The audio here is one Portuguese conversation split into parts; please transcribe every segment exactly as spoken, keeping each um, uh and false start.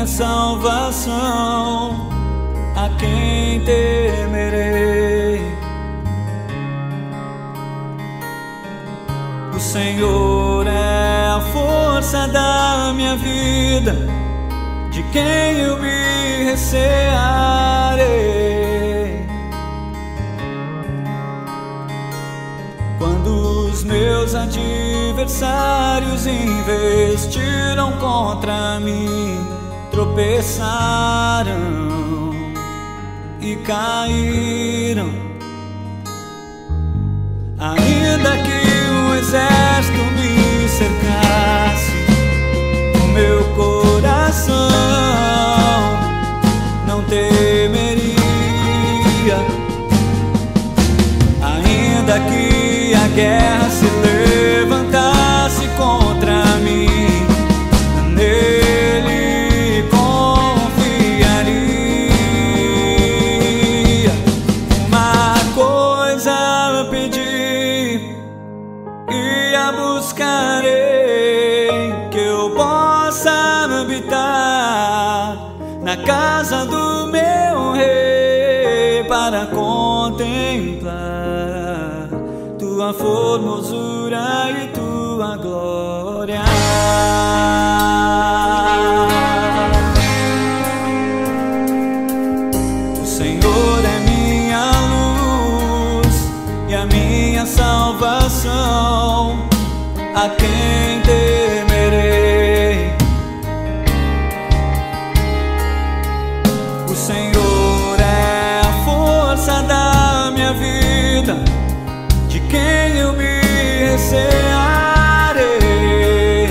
minha salvação, a quem temerei? O Senhor é a força da minha vida, de quem eu me recearei. Quando os meus adversários investiram contra mim, tropeçaram e caíram. Ainda que o exército me cercasse, o meu coração não temeria. Ainda que a guerra se levantasse contra mim, nele confiaria. Uma coisa pedi e a buscarei, que eu possa habitar na casa do meu rei, para contemplar tua formosura e tua glória. O Senhor é minha luz e a minha salvação, a quem temerei? O Senhor é a força da minha vida, de quem eu me recearei.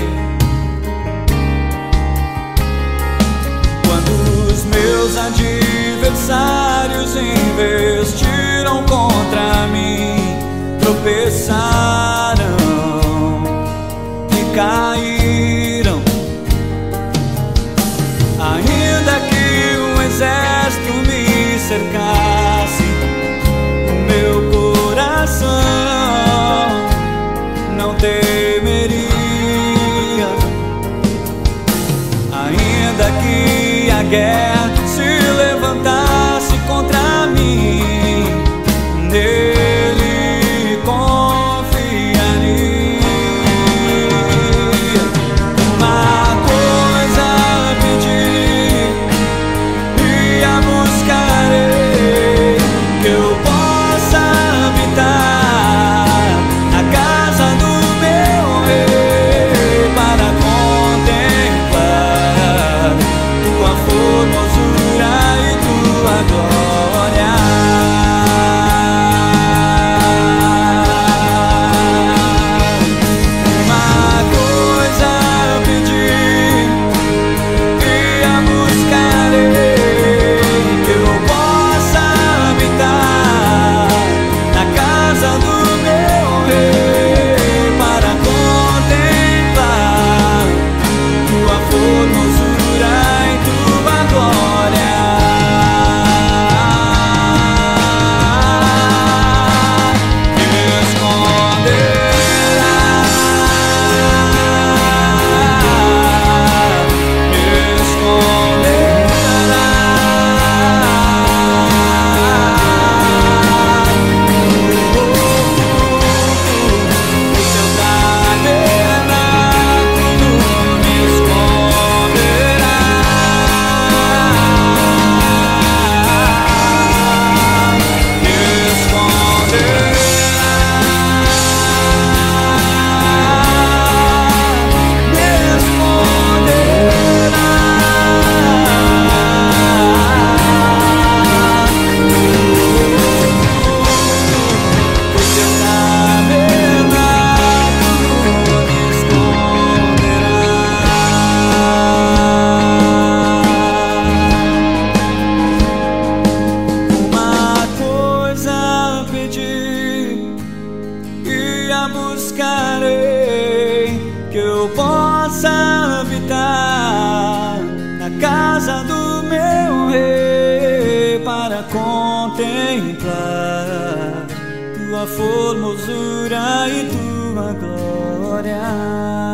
Quando os meus adversários investiram contra mim, tropeçaram e caíram. Ainda que um exército me cercasse, o meu coração não temeria. Ainda que a guerra se levantasse contra mim, nele confiaria. Uma coisa pedi e a buscarei, que eu possa habitar na casa do meu rei, para contemplar tua formosura e tua glória. Uma coisa pedi e a buscarei, que eu possa habitar na casa do meu rei, para contemplar tua formosura e tua glória. Me esconderá, me esconderá o teu tabernáculo, me esconderá, me esconderá, me esconderá. O teu tabernáculo me esconderá. Uma coisa pedi e a buscarei, que eu possa habitar na casa do meu rei, para contemplar tua formosura e tua glória.